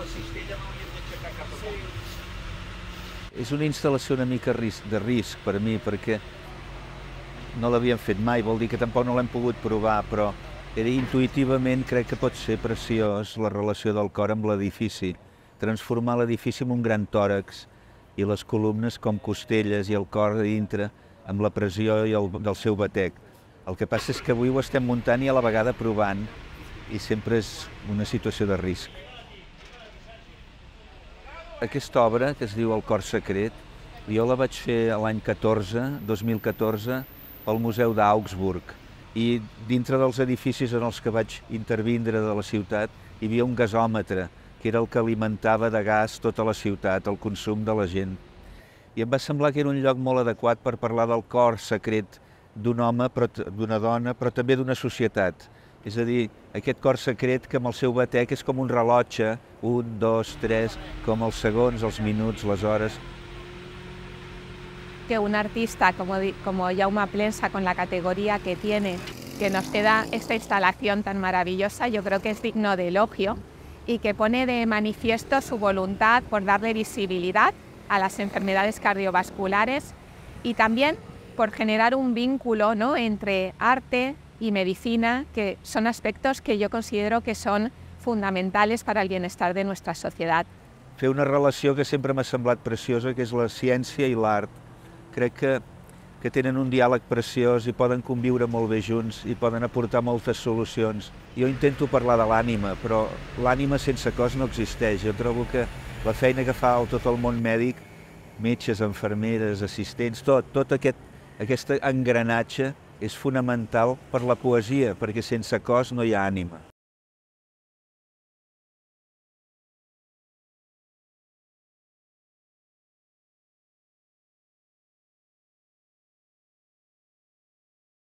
cistella m'hauríem d'aixecar cap amunt. És una instal·lació una mica de risc per a mi, perquè no l'havíem fet mai, vol dir que tampoc no l'hem pogut provar, però intuïtivament crec que pot ser preciós la relació del cor amb l'edifici, transformar l'edifici en un gran tòrax i les columnes com costelles i el cor a dintre amb la pressió del seu batec. El que passa és que avui ho estem muntant i a la vegada provant i sempre és una situació de risc. Aquesta obra, que es diu El cor secret, jo la vaig fer l'any 2014, pel Museu d'Augsburg. I dintre dels edificis en els que vaig intervindre de la ciutat hi havia un gasòmetre, que era el que alimentava de gas tota la ciutat, el consum de la gent. I em va semblar que era un lloc molt adequat per parlar del cor secret d'un home, d'una dona, però també d'una societat. És a dir, aquest cor secret que amb el seu batec és com un rellotge, 1, 2, 3, com els segons, els minuts, les hores. Que un artista como Jaume Plensa, con la categoría que tiene, que nos queda esta instalación tan maravillosa, yo creo que es digno de elogio y que pone de manifiesto su voluntad por darle visibilidad a las enfermedades cardiovasculares y también por generar un vínculo, ¿no?, entre arte y medicina, que son aspectos que yo considero que son fundamentales para el bienestar de nuestra sociedad. Fer una relació que sempre m'ha semblat preciosa, que és la ciència i l'art. Crec que tenen un diàleg preciós i poden conviure molt bé junts i poden aportar moltes solucions. Jo intento parlar de l'ànima, però l'ànima sense cos no existeix. Jo trobo que la feina que fa tot el món mèdic, metges, infermeres, assistents, tot aquest engranatge és fonamental per la poesia, perquè sense cos no hi ha ànima.